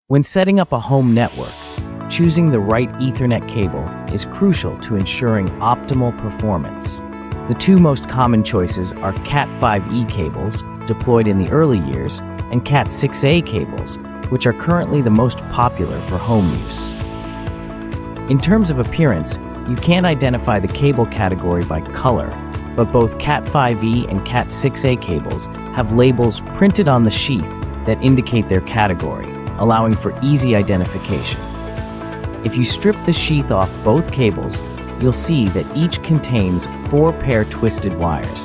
When setting up a home network, choosing the right Ethernet cable is crucial to ensuring optimal performance. The two most common choices are Cat5e cables, deployed in the early years, and Cat6a cables, which are currently the most popular for home use. In terms of appearance, you can't identify the cable category by color, but both Cat5e and Cat6a cables have labels printed on the sheath that indicate their category, allowing for easy identification. If you strip the sheath off both cables, you'll see that each contains 4 pair twisted wires.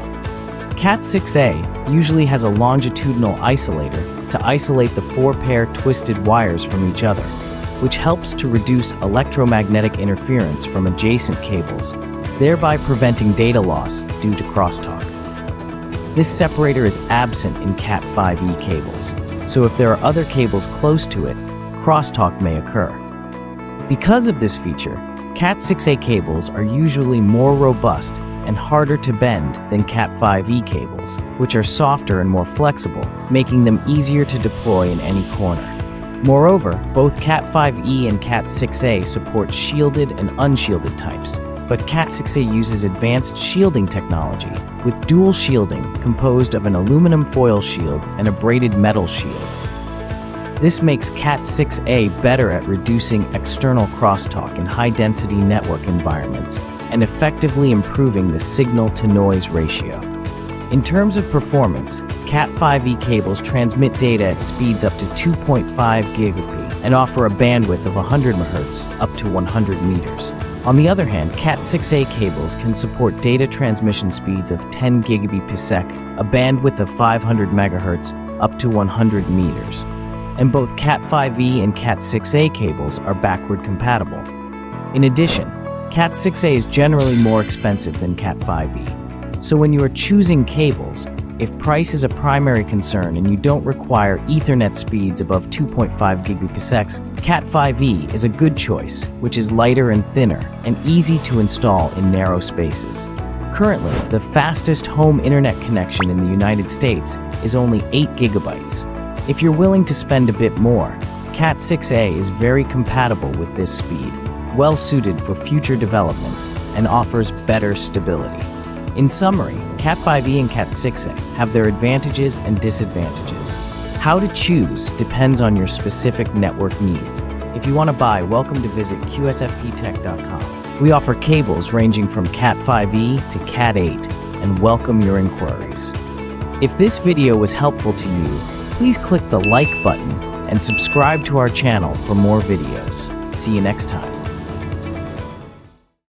Cat6a usually has a longitudinal isolator to isolate the 4 pair twisted wires from each other, which helps to reduce electromagnetic interference from adjacent cables, thereby preventing data loss due to crosstalk. This separator is absent in Cat5e cables, so if there are other cables close to it, crosstalk may occur. Because of this feature, Cat6a cables are usually more robust and harder to bend than Cat5e cables, which are softer and more flexible, making them easier to deploy in any corner. Moreover, both Cat5e and Cat6a support shielded and unshielded types, but Cat6a uses advanced shielding technology with dual shielding composed of an aluminum foil shield and a braided metal shield. This makes Cat6a better at reducing external crosstalk in high-density network environments and effectively improving the signal-to-noise ratio. In terms of performance, Cat5e cables transmit data at speeds up to 2.5 GHz and offer a bandwidth of 100 MHz up to 100 meters. On the other hand, Cat6a cables can support data transmission speeds of 10 Gbps, a bandwidth of 500 MHz up to 100 meters. And both Cat5e and Cat6a cables are backward compatible. In addition, Cat6a is generally more expensive than Cat5e. So when you are choosing cables, if price is a primary concern and you don't require Ethernet speeds above 2.5 Gbps, Cat5e is a good choice, which is lighter and thinner and easy to install in narrow spaces. Currently, the fastest home internet connection in the United States is only 8 GB. If you're willing to spend a bit more, Cat6a is very compatible with this speed, well suited for future developments, and offers better stability. In summary, Cat5e and Cat6a have their advantages and disadvantages. How to choose depends on your specific network needs. If you want to buy, welcome to visit qsfptech.com. We offer cables ranging from Cat5e to Cat8 and welcome your inquiries. If this video was helpful to you, please click the like button and subscribe to our channel for more videos. See you next time.